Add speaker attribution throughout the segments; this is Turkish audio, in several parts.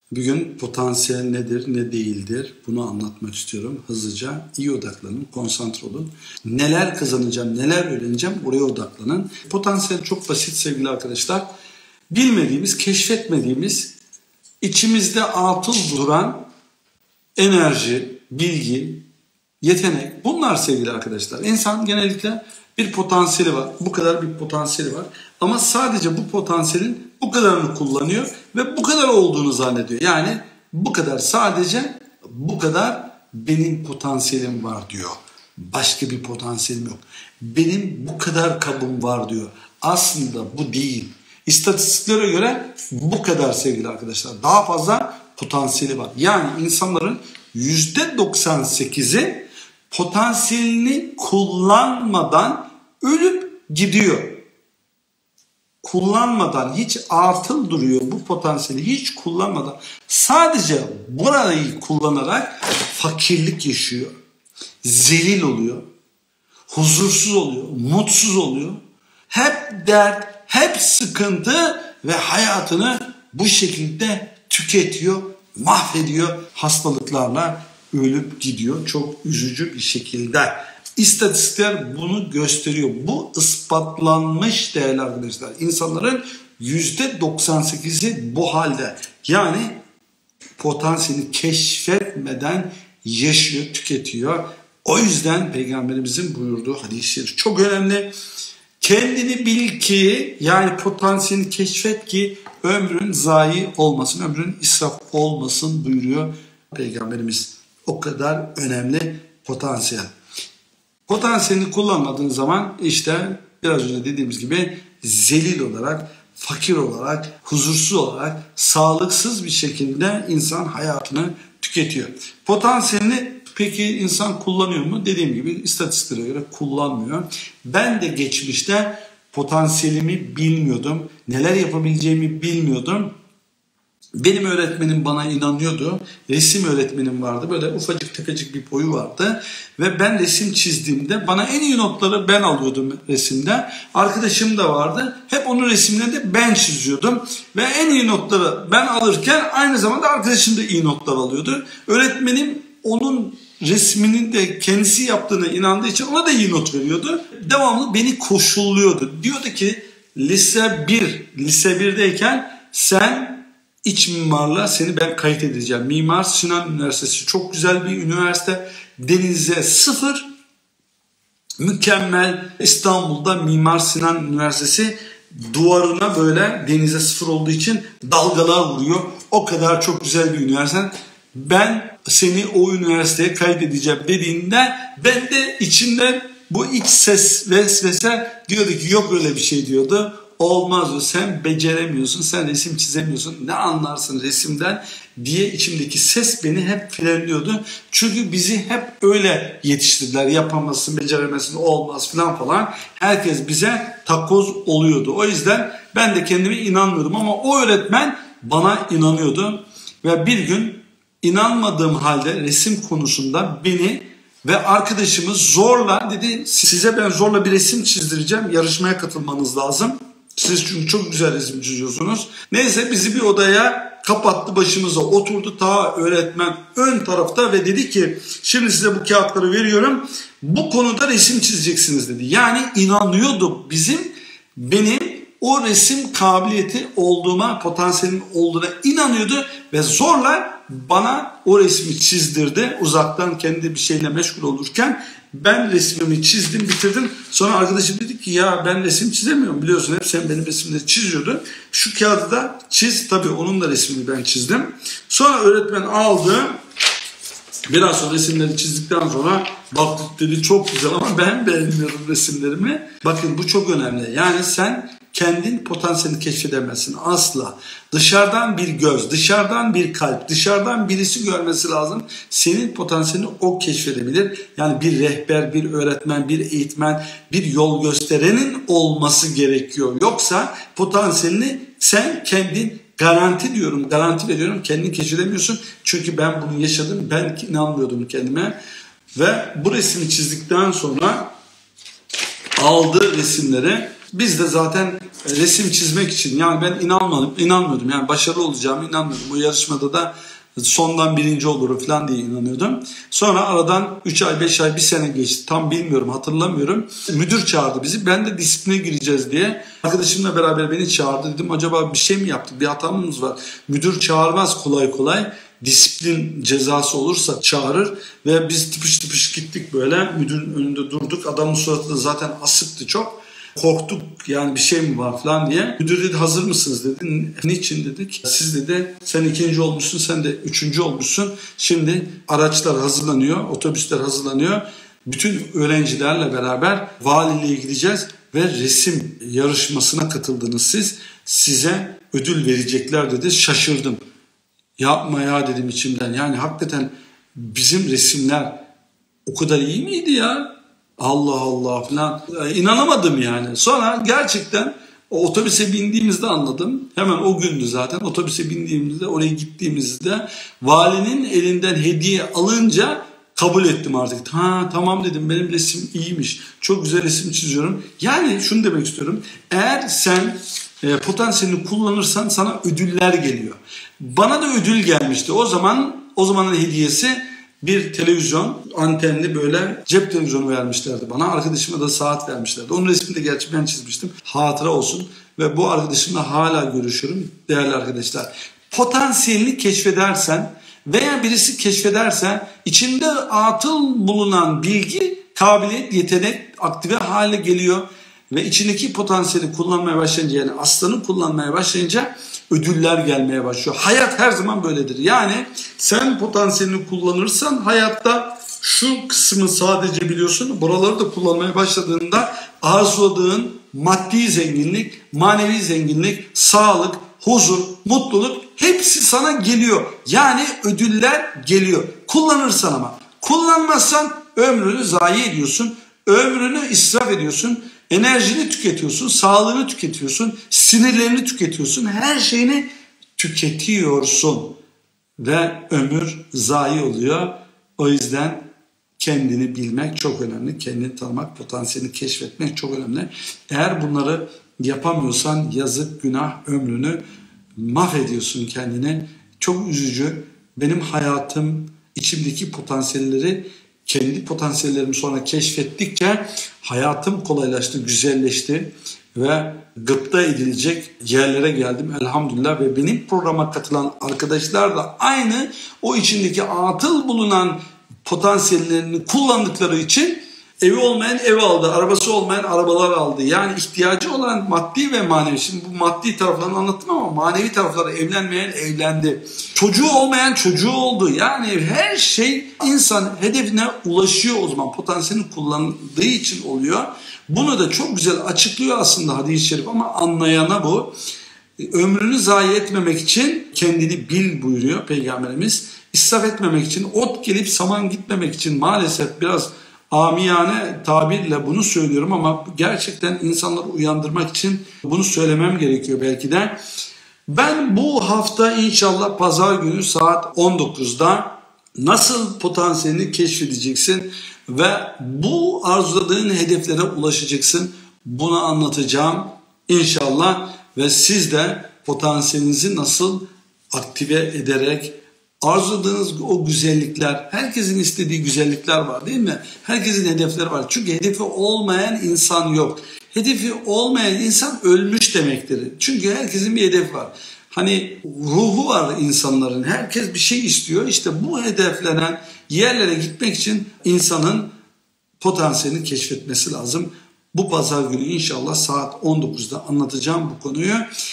Speaker 1: Bugün potansiyel nedir, ne değildir bunu anlatmak istiyorum. Hızlıca iyi odaklanın, konsantre olun. Neler kazanacağım, neler öğreneceğim oraya odaklanın. Potansiyel çok basit sevgili arkadaşlar. Bilmediğimiz, keşfetmediğimiz, içimizde atıl duran enerji, bilgi, yetenek bunlar sevgili arkadaşlar. İnsan genellikle bir potansiyeli var. Bu kadar bir potansiyeli var. Ama sadece bu potansiyelin bu kadarını kullanıyor ve bu kadar olduğunu zannediyor. Yani bu kadar, sadece bu kadar benim potansiyelim var diyor. Başka bir potansiyelim yok. Benim bu kadar kabım var diyor. Aslında bu değil. İstatistiklere göre bu kadar sevgili arkadaşlar. Daha fazla potansiyeli var. Yani insanların %98'i potansiyelini kullanmadan ölüp gidiyor. Kullanmadan, hiç atıl duruyor bu potansiyeli, hiç kullanmadan. Sadece burayı kullanarak fakirlik yaşıyor. Zelil oluyor. Huzursuz oluyor. Mutsuz oluyor. Hep dert, hep sıkıntı ve hayatını bu şekilde tüketiyor, mahvediyor. Hastalıklarla ölüp gidiyor çok üzücü bir şekilde. İstatistikler bunu gösteriyor. Bu ispatlanmış değerli arkadaşlar. İnsanların %98'i bu halde. Yani potansiyeli keşfetmeden yaşıyor, tüketiyor. O yüzden Peygamberimizin buyurduğu hadis-i şerif çok önemli. Kendini bil ki, yani potansiyelini keşfet ki ömrün zayi olmasın, ömrün israf olmasın buyuruyor Peygamberimiz. O kadar önemli potansiyel. Potansiyelini kullanmadığın zaman işte biraz önce dediğimiz gibi zelil olarak, fakir olarak, huzursuz olarak, sağlıksız bir şekilde insan hayatını tüketiyor. Potansiyelini peki insan kullanıyor mu? Dediğim gibi istatistiklere göre kullanmıyor. Ben de geçmişte potansiyelimi bilmiyordum. Neler yapabileceğimi bilmiyordum. Benim öğretmenim bana inanıyordu. Resim öğretmenim vardı. Böyle ufacık tefecik bir boyu vardı. Ve ben resim çizdiğimde bana en iyi notları ben alıyordum resimde. Arkadaşım da vardı. Hep onun resimlerinde ben çiziyordum. Ve en iyi notları ben alırken aynı zamanda arkadaşım da iyi notlar alıyordu. Öğretmenim onun resminin de kendisi yaptığına inandığı için ona da iyi not veriyordu. Devamlı beni koşulluyordu. Diyordu ki lise 1'deyken sen İç mimarlığa seni ben kayıt edeceğim. Mimar Sinan Üniversitesi çok güzel bir üniversite. Denize sıfır. Mükemmel. İstanbul'da Mimar Sinan Üniversitesi duvarına böyle denize sıfır olduğu için dalgalar vuruyor. O kadar çok güzel bir üniversite. Ben seni o üniversiteye kaydedeceğim dediğinde ben de içimden bu iç ses vesvese diyordu ki yok öyle bir şey diyordu. Olmaz diyor, sen beceremiyorsun, sen resim çizemiyorsun, ne anlarsın resimden diye içimdeki ses beni hep frenliyordu. Çünkü bizi hep öyle yetiştirdiler, yapamazsın, beceremezsin, olmaz falan. Herkes bize takoz oluyordu. O yüzden ben de kendime inanmıyordum ama o öğretmen bana inanıyordu. Ve bir gün inanmadığım halde resim konusunda beni ve arkadaşımı zorla dedi, size ben zorla bir resim çizdireceğim, yarışmaya katılmanız lazım. Siz çünkü çok güzel resim çiziyorsunuz. Neyse bizi bir odaya kapattı, başımıza oturdu. Ta öğretmen ön tarafta ve dedi ki şimdi size bu kağıtları veriyorum. Bu konuda resim çizeceksiniz dedi. Yani inanıyordu benim o resim kabiliyeti olduğuma, potansiyelim olduğuna inanıyordu ve zorla bana o resmi çizdirdi. Uzaktan kendi bir şeyle meşgul olurken ben resmimi çizdim, bitirdim. Sonra arkadaşım dedi ki ya ben resim çizemiyorum, biliyorsun hep sen benim resimleri çiziyordun. Şu kağıdı da çiz. Tabii onun da resmini ben çizdim. Sonra öğretmen aldı. Biraz sonra resimleri çizdikten sonra baktık dedi çok güzel ama ben beğenmiyorum resimlerimi. Bakın bu çok önemli. Yani sen kendin potansiyelini keşfedemezsin asla. Dışarıdan bir göz, dışarıdan bir kalp, dışarıdan birisi görmesi lazım. Senin potansiyelini o keşfedebilir. Yani bir rehber, bir öğretmen, bir eğitmen, bir yol gösterenin olması gerekiyor. Yoksa potansiyelini sen kendin garanti veriyorum kendini keşfedemiyorsun. Çünkü ben bunu yaşadım. Ben inanmıyordum kendime. Ve bu resmi çizdikten sonra aldı resimleri. Biz de zaten resim çizmek için, yani ben inanmıyordum. Yani başarılı olacağımı inanmıyordum. Bu yarışmada da sondan birinci olurum falan diye inanıyordum. Sonra aradan 3 ay, 5 ay, 1 sene geçti. Tam bilmiyorum, hatırlamıyorum. Müdür çağırdı bizi. Ben de disipline gireceğiz diye. Arkadaşımla beraber beni çağırdı. Dedim acaba bir şey mi yaptık? Bir hatamız var. Müdür çağırmaz kolay kolay. Disiplin cezası olursa çağırır ve biz tıpış tıpış gittik böyle. Müdürün önünde durduk. Adamın suratı da zaten asıktı çok. Korktuk, yani bir şey mi var falan diye. Müdür dedi hazır mısınız dedi. Niçin dedik. Siz dedi sen 2. olmuşsun, sen de 3. olmuşsun. Şimdi araçlar hazırlanıyor, otobüsler hazırlanıyor. Bütün öğrencilerle beraber valiliğe gideceğiz ve resim yarışmasına katıldınız siz. Size ödül verecekler dedi. Şaşırdım. Yapma ya dedim içimden. Yani hakikaten bizim resimler o kadar iyi miydi ya? Allah Allah falan. İnanamadım yani. Sonra gerçekten o otobüse bindiğimizde anladım. Hemen o gündü zaten. Otobüse bindiğimizde, oraya gittiğimizde valinin elinden hediye alınca kabul ettim artık. Ha tamam dedim, benim resim iyiymiş. Çok güzel resim çiziyorum. Yani şunu demek istiyorum. Eğer sen potansiyelini kullanırsan sana ödüller geliyor. Bana da ödül gelmişti. O zamanın hediyesi bir televizyon, antenli böyle cep televizyonu vermişlerdi bana. Arkadaşıma da saat vermişlerdi. Onun resmini de gerçi ben çizmiştim. Hatıra olsun. Ve bu arkadaşımla hala görüşürüm değerli arkadaşlar. Potansiyelini keşfedersen veya birisi keşfederse içinde atıl bulunan bilgi, kabiliyet, yetenek aktive hale geliyor. Ve içindeki potansiyeli kullanmaya başlayınca, yani aslanı kullanmaya başlayınca ödüller gelmeye başlıyor. Hayat her zaman böyledir. Yani sen potansiyelini kullanırsan hayatta şu kısmı sadece biliyorsun. Buraları da kullanmaya başladığında arzuladığın maddi zenginlik, manevi zenginlik, sağlık, huzur, mutluluk hepsi sana geliyor. Yani ödüller geliyor. Kullanırsan ama. Kullanmazsan ömrünü zayi ediyorsun. Ömrünü israf ediyorsun. Enerjini tüketiyorsun, sağlığını tüketiyorsun, sinirlerini tüketiyorsun, her şeyini tüketiyorsun ve ömür zayi oluyor. O yüzden kendini bilmek çok önemli, kendini tanımak, potansiyelini keşfetmek çok önemli. Eğer bunları yapamıyorsan yazık, günah, ömrünü mahvediyorsun kendini. Çok üzücü. Benim hayatım, içimdeki potansiyelleri, kendi potansiyellerimi sonra keşfettikçe hayatım kolaylaştı, güzelleşti ve gıpta edilecek yerlere geldim elhamdülillah. Ve benim programa katılan arkadaşlar da aynı o içindeki atıl bulunan potansiyellerini kullandıkları için evi olmayan ev aldı, arabası olmayan arabalar aldı. Yani ihtiyacı olan maddi ve manevi. Şimdi bu maddi taraflarını anlattım ama manevi tarafları, evlenmeyen evlendi. Çocuğu olmayan çocuğu oldu. Yani her şey insan hedefine ulaşıyor o zaman. Potansiyelini kullandığı için oluyor. Bunu da çok güzel açıklıyor aslında hadis-i şerif ama anlayana bu. Ömrünü zayi etmemek için kendini bil buyuruyor Peygamberimiz. İsraf etmemek için, ot gelip saman gitmemek için maalesef biraz amiyane tabirle bunu söylüyorum ama gerçekten insanları uyandırmak için bunu söylemem gerekiyor belki de. Ben bu hafta inşallah pazar günü saat 19'da nasıl potansiyelini keşfedeceksin ve bu arzuladığın hedeflere ulaşacaksın. Bunu anlatacağım inşallah ve siz de potansiyelinizi nasıl aktive ederek arzuladığınız o güzellikler, herkesin istediği güzellikler var değil mi? Herkesin hedefleri var. Çünkü hedefi olmayan insan yok. Hedefi olmayan insan ölmüş demektir. Çünkü herkesin bir hedefi var. Hani ruhu var insanların. Herkes bir şey istiyor. İşte bu hedeflenen yerlere gitmek için insanın potansiyelini keşfetmesi lazım. Bu pazar günü inşallah saat 19'da anlatacağım bu konuyu.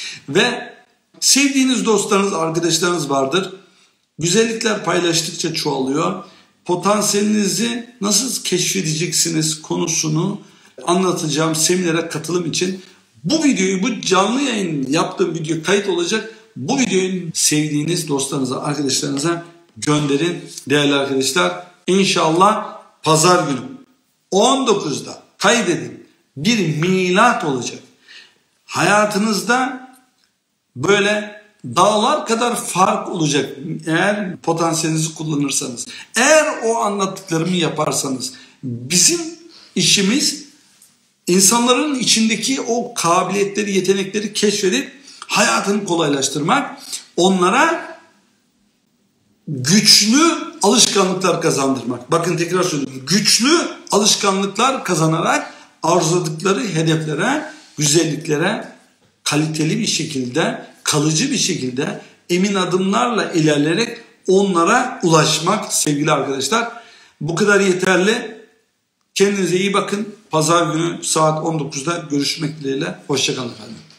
Speaker 1: Ve sevdiğiniz dostlarınız, arkadaşlarınız vardır. Güzellikler paylaştıkça çoğalıyor. Potansiyelinizi nasıl keşfedeceksiniz konusunu anlatacağım seminere katılım için. Bu videoyu, bu canlı yayın yaptığım video kayıt olacak. Bu videoyu sevdiğiniz dostlarınıza, arkadaşlarınıza gönderin değerli arkadaşlar. İnşallah pazar günü 19'da kaydedin. Bir milat olacak. Hayatınızda böyle dağlar kadar fark olacak eğer potansiyelinizi kullanırsanız. Eğer o anlattıklarımı yaparsanız bizim işimiz İnsanların içindeki o kabiliyetleri, yetenekleri keşfedip hayatını kolaylaştırmak, onlara güçlü alışkanlıklar kazandırmak. Bakın tekrar söylüyorum. Güçlü alışkanlıklar kazanarak arzuladıkları hedeflere, güzelliklere kaliteli bir şekilde, kalıcı bir şekilde emin adımlarla ilerleyerek onlara ulaşmak sevgili arkadaşlar. Bu kadar yeterli. Kendinize iyi bakın. Pazar günü saat 19'da görüşmek dileğiyle. Hoşça kalın efendim.